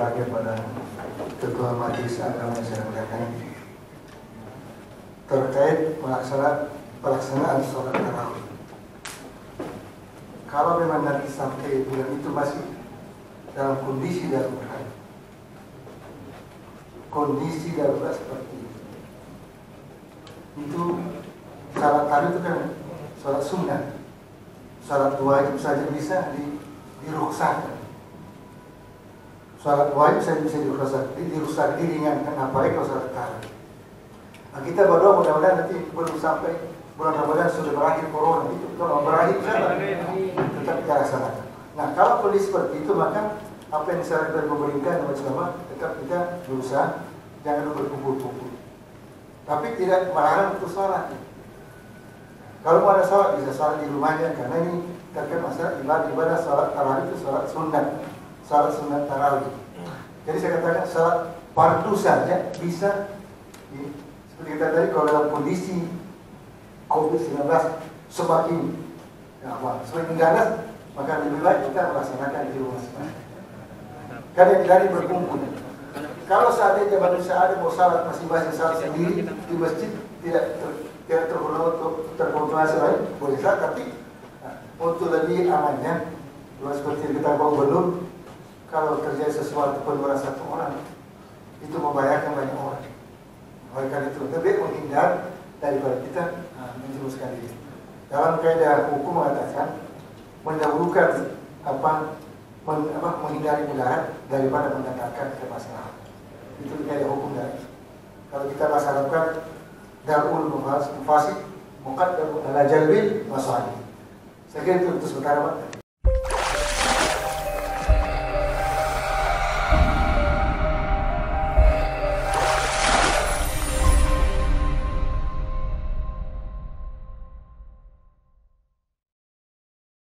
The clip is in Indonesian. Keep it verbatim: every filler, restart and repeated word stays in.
bertanya pada Ketua Majelis Agama yang saya muliakan terkait pelaksanaan pelaksanaan sholat tarawih. Kalau memang nanti sampai bulan itu masih dalam kondisi darurat, kondisi darurat seperti itu, itu sholat tarawih itu kan sholat sunnah, sholat wajib saja bisa di, diruksakan. Sholat wajib saja bisa diruksakan, diruksakan diringankan, apalagi kalau sholat tarawih. Nah, kita berdoa mudah-mudahan nanti belum sampai bulan Ramadan sudah berakhir corona itu, kalau berakhir saja tetap kita laksanakan. Nah, kalau kondisi seperti itu, maka apa yang disarankan dari pemerintah dan majelis tetap kita berusaha jangan berkumpul-kumpul. Tapi tidak melarang untuk sholat. Kalau mau ada sholat bisa sholat di rumahnya, karena ini terkait masalah ibadah ibadah sholat tarawih itu sholat sunat, sholat sunat tarawih. Jadi saya katakan sholat fardu saja bisa. Seperti kita tadi, kalau dalam kondisi covid sembilan belas semakin ya, semakin ganas, maka lebih baik kita melaksanakan di rumah masing-masing. Karena dari berkumpul. Kalau seandainya manusia ada mau salat masing-masing salat sendiri di masjid, tidak ter, tidak terpenuhi untuk terkontrolasi lain, boleh salat, tapi nah, untuk lebih amannya, seperti kita bawa belum, kalau terjadi sesuatu penularan satu orang, itu membahayakan banyak orang. Oleh karena itu lebih menghindar daripada kita nah, menjerumuskan diri. Dalam kaidah hukum mengatakan mendahulukan apa, men, apa menghindari mudarat daripada mendatangkan kemaslahatan. Itu kaidah hukum dari. Kalau kita laksanakan darul mufasid muqaddam ala jalbil masalih. Saya kira itu untuk sementara Pak.